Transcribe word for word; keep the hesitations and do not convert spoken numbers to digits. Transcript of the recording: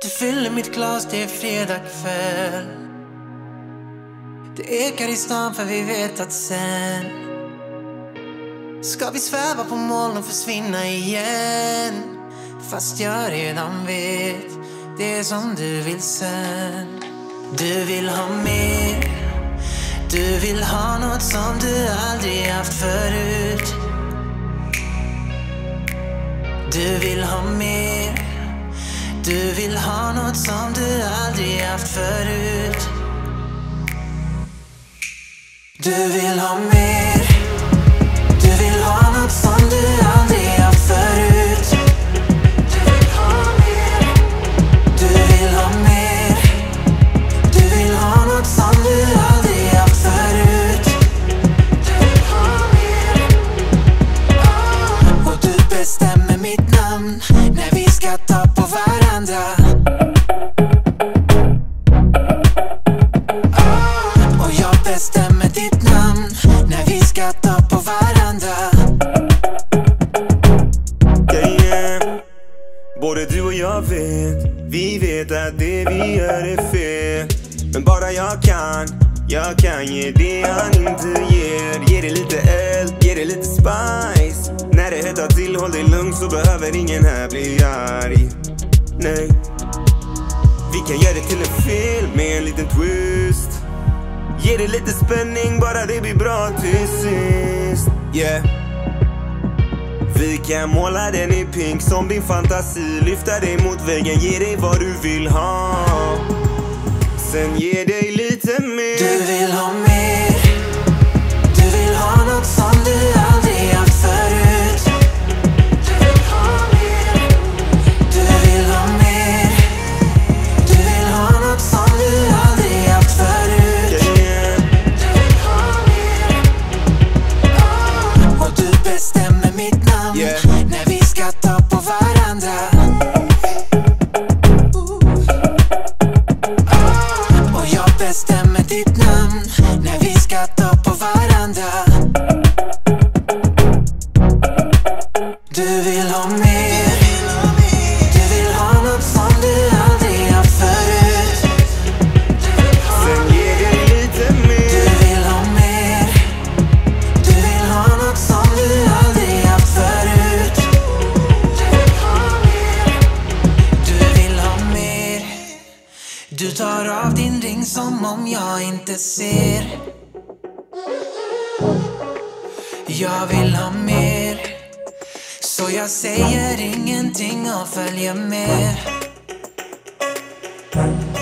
Du fyller mitt glas, det är fredag kväll. Det ekar i stan för vi vet att sen ska vi sväva på moln och försvinna igen. Fast jag redan vet det som du vill sen. Du vill ha mer. Du vill ha något som du aldrig haft förut. Du vill ha mer. Du vill ha något som du aldrig haft förut. Du vill ha mer. Du vill ha något som du aldrig haft förut. Du vill ha mer. Du vill ha mer. Du vill ha något som du aldrig haft förut. Du vill ha mer. Oh. Och du bestämmer mitt namn när vi ska ta på varandra. Oh. Och jag bestämmer ditt namn när vi ska ta på varandra. Yeah, yeah. Både du och jag vet, vi vet att det vi gör är fel. Men bara jag kan, jag kan ge det han inte ger. Ge det lite eld, ge det lite spice. När det hettar till, håll dig lugn, så behöver ingen här bli arg. Nej. Vi kan göra det till en film med en liten twist. Ge det lite spänning, bara det blir bra till sist. Yeah. Vi kan måla den i pink som din fantasi. Lyfta dig mot väggen, ge dig vad du vill ha. Sen ge dig lite mer. Du vill ha mer. Du vill ha något som du aldrig haft förut. Du vill ha mer. Du vill ha mer. Du vill ha något som du aldrig haft förut. Yeah, yeah. Du vill ha mer. Oh. Och du bestämmer mitt namn, Yeah. när vi ska ta på varandra. Oh. Och jag bestämmer ditt namn när vi ska ta på varandra. Du vill ha mer. Du vill ha något som du aldrig haft förut. Sen ge dig lite Du mer. vill ha mer. Du vill ha något som du aldrig haft förut. Du vill ha mer. Du vill ha mer. Du tar av din ring som om jag inte ser. Jag vill ha mer. Så jag säger ingenting och följer med.